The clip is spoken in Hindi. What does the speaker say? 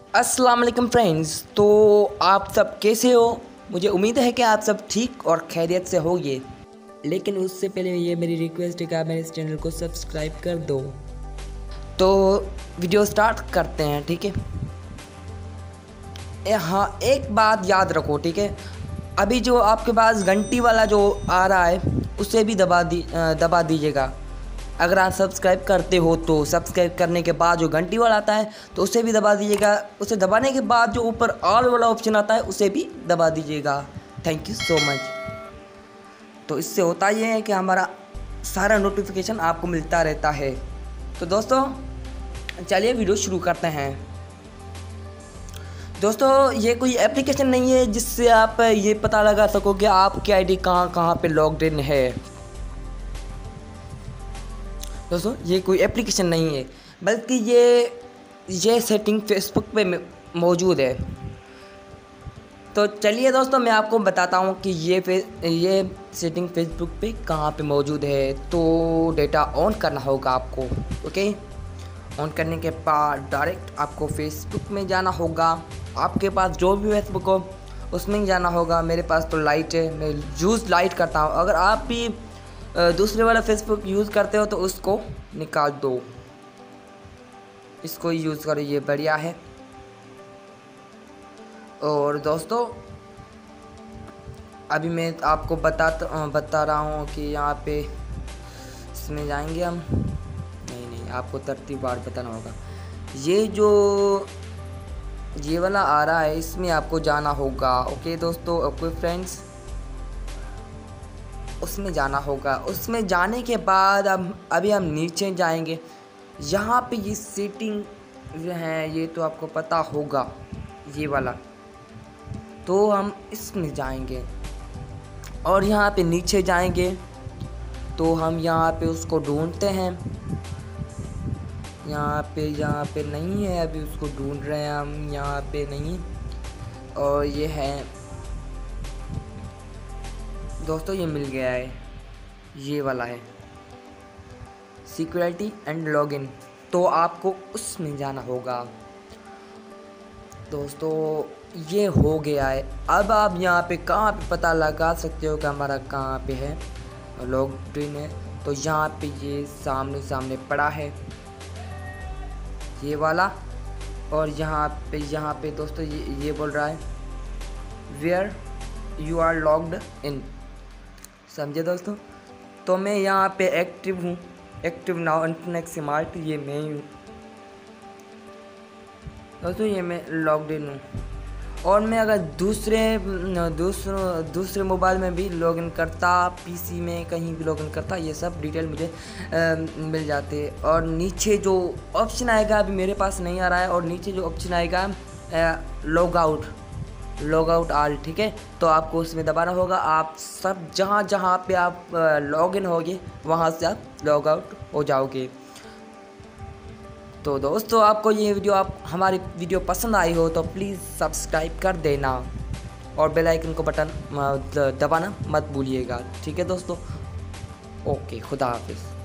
अस्सलाम वालेकुम फ्रेंड्स। तो आप सब कैसे हो? मुझे उम्मीद है कि आप सब ठीक और खैरियत से होंगे, लेकिन उससे पहले ये मेरी रिक्वेस्ट है कि आप मेरे इस चैनल को सब्सक्राइब कर दो। तो वीडियो स्टार्ट करते हैं, ठीक है। हाँ, एक बात याद रखो, ठीक है। अभी जो आपके पास घंटी वाला जो आ रहा है उसे भी दबा दीजिएगा। अगर आप सब्सक्राइब करते हो तो सब्सक्राइब करने के बाद जो घंटी वाला आता है तो उसे भी दबा दीजिएगा। उसे दबाने के बाद जो ऊपर ऑल वाला ऑप्शन आता है उसे भी दबा दीजिएगा। Thank you so much. तो इससे होता ये है कि हमारा सारा नोटिफिकेशन आपको मिलता रहता है। तो दोस्तों चलिए वीडियो शुरू करते हैं। दोस्तों ये कोई एप्लीकेशन नहीं है जिससे आप ये पता लगा सको कि आपकी आईडी कहाँ कहाँ पे लॉग्ड इन है। दोस्तों ये कोई एप्लीकेशन नहीं है, बल्कि ये सेटिंग फेसबुक पे मौजूद है। तो चलिए दोस्तों मैं आपको बताता हूँ कि ये सेटिंग फेसबुक पे कहाँ पे मौजूद है। तो डेटा ऑन करना होगा आपको, ओके। ऑन करने के बाद डायरेक्ट आपको फेसबुक में जाना होगा। आपके पास जो भी फेसबुक हो उसमें जाना होगा। मेरे पास तो लाइट है, मैं यूज़ लाइट करता हूँ। अगर आप भी दूसरे वाला फेसबुक यूज़ करते हो तो उसको निकाल दो, इसको यूज़ करो, ये बढ़िया है। और दोस्तों अभी मैं आपको बता रहा हूँ कि यहाँ पे इसमें जाएंगे हम। नहीं, आपको तरतीब बार बताना होगा। ये वाला आ रहा है, इसमें आपको जाना होगा, ओके दोस्तों, ओके फ्रेंड्स। उसमें जाना होगा। उसमें जाने के बाद अभी हम नीचे जाएंगे। यहाँ पे ये सेटिंग है, ये तो आपको पता होगा, ये वाला। तो हम इसमें जाएंगे और यहाँ पे नीचे जाएंगे तो हम यहाँ पे उसको ढूंढते हैं। यहाँ पे नहीं है, अभी उसको ढूंढ रहे हैं हम। यहाँ पे नहीं, और ये है दोस्तों, ये मिल गया है, ये वाला है सिक्योरिटी एंड लॉगिन। तो आपको उसमें जाना होगा। दोस्तों ये हो गया है। अब आप यहाँ पे कहाँ पे पता लगा सकते हो कि हमारा कहाँ पे है लॉग्ड इन है। तो यहाँ पे ये सामने पड़ा है, ये वाला। और यहाँ पे दोस्तों ये बोल रहा है where you are logged in, समझे दोस्तों। तो मैं यहाँ पे एक्टिव हूँ, एक्टिव नाउ इंटरनेट स्मार्ट, ये मैं ही हूँ दोस्तों, ये मैं लॉग्ड इन हूँ। और मैं अगर दूसरे मोबाइल में भी लॉगिन करता, पीसी में कहीं भी लॉगिन करता, ये सब डिटेल मुझे मिल जाते। और नीचे जो ऑप्शन आएगा, अभी मेरे पास नहीं आ रहा है, और नीचे जो ऑप्शन आएगा लॉग आउट ऑल, ठीक है। तो आपको उसमें दबाना होगा। आप सब जहाँ पे आप लॉगिन होगे वहाँ से आप लॉग आउट हो जाओगे। तो दोस्तों आपको ये हमारी वीडियो पसंद आई हो तो प्लीज़ सब्सक्राइब कर देना और बेल आइकन को बटन दबाना मत भूलिएगा, ठीक है दोस्तों। ओके, खुदा हाफिज़।